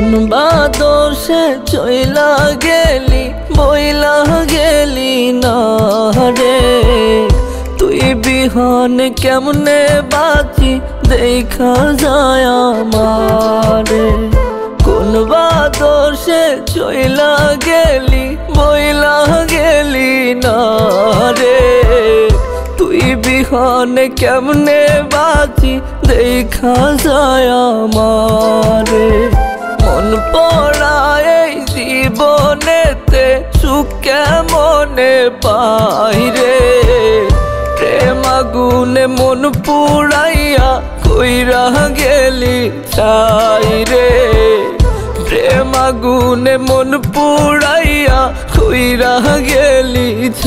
বাদোষে চইলা গেলি বইলা গেলি না রে তুই বিহন কেমনে বাঁচি দেখা যায় আমারে কোন বাদোষে চইলা গেলি বইলা গেলি না রে তুই বিহন কেমনে বাঁচি দেখা যায় আমারে মন পড়ায় এই জীবনেতে সুখ কেমনে পাই রে প্রেম আগুনে মন পুড়াইয়া কইরা গেলি ছাই রে প্রেম আগুনে মন পুড়াইয়া কইরা গেলি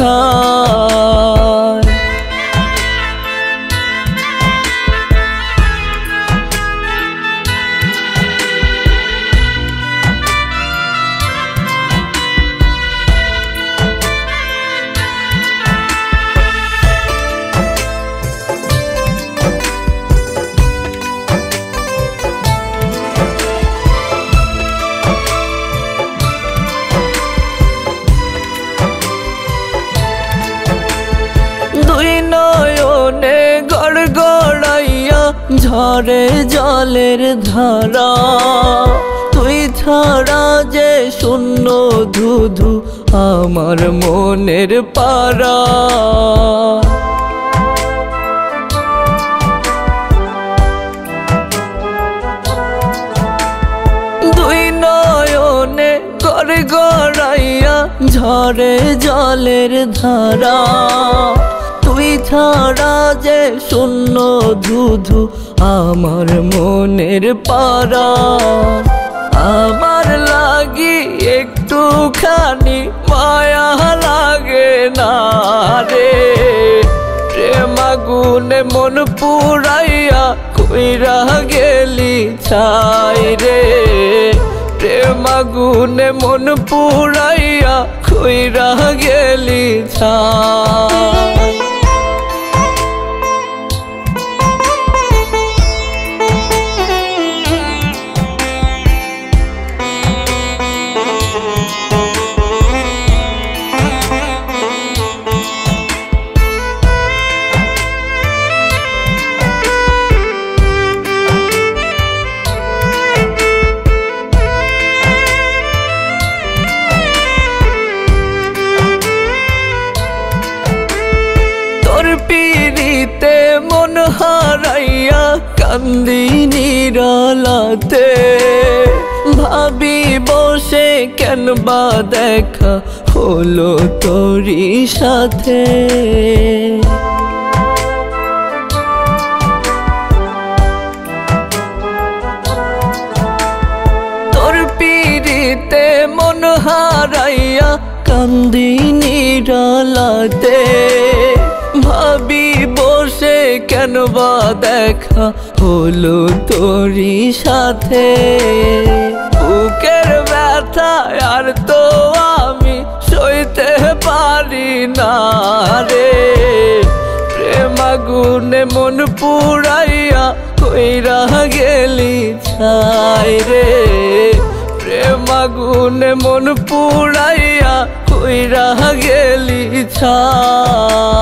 ছাই নয়নে গড়গড়াইয়া ঝরে জলের ধারা তুই ছাড়া যে শূন্য ধুধু আমার মনের পারা দুই নয়নে গড়গড়াইয়া ঝরে জলের ধারা তুই ছাড়া যে শূন্য ধুধু আমার মনের পারা আমার লাগি একটুখানি মায়া লাগে না রে প্রেম আগুনে মন পুড়াইয়া কইরা গেলি ছাই রে প্রেম আগুনে মন পুড়াইয়া কইরা গেলি ছাই পিরিতে মন হারাইয়া কান্দি নিরালাতে ভাবি বসে কেন বা দেখা হলো তোরই সাথে তোর পিরিতে মন হারাইয়া কান্দি নিরালাতে ভাবি বসে কেন বা দেখা হলো তোরই সাথে বুকের ব্যথা আর তো আমি সইতে পারি না রে প্রেম আগুনে মন পুড়াইয়া কইরা গেলি ছাই রে প্রেম আগুনে মন পুড়াইয়া কইরা গেলি ছাই।